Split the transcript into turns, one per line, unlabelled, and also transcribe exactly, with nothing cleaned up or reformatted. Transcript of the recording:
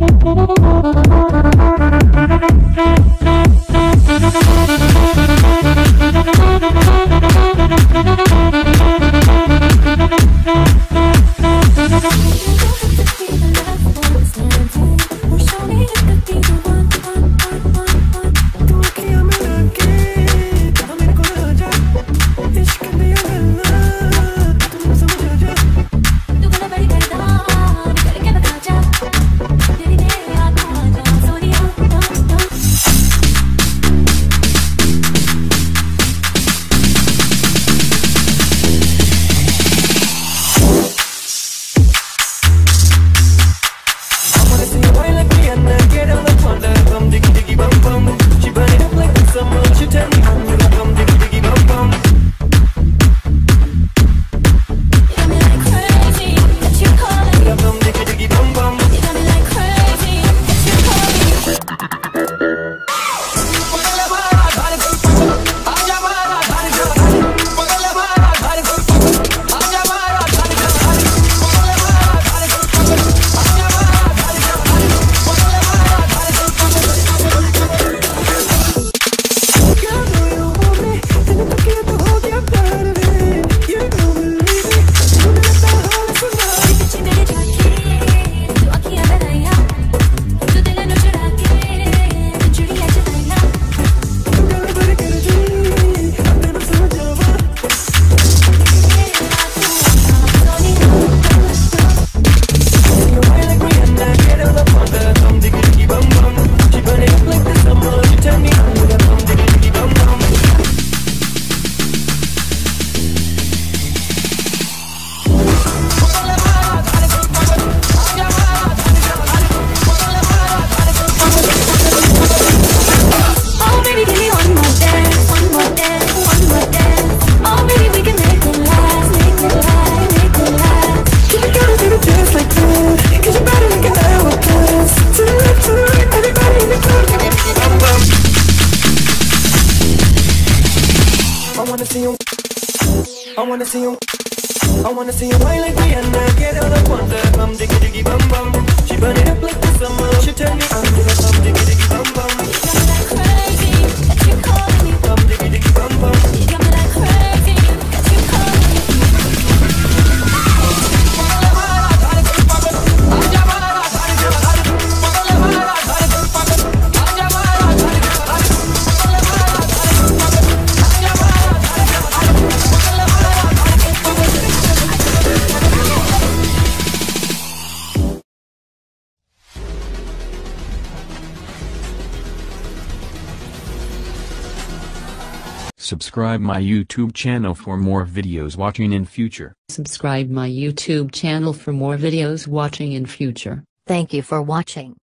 I wanna see you, I wanna see you wine like Rihanna. Get out of wonder, bum diggy diggy bum bum. She burn it up like the summer. She turn me on to the bum diggy diggy bum bum. You got me like crazy, that you calling me bum diggy diggy bum bum. You got me like crazy, that you calling me.
Subscribe my YouTube channel for more videos watching in future.
Subscribe my YouTube channel for more videos watching in future.
Thank you for watching.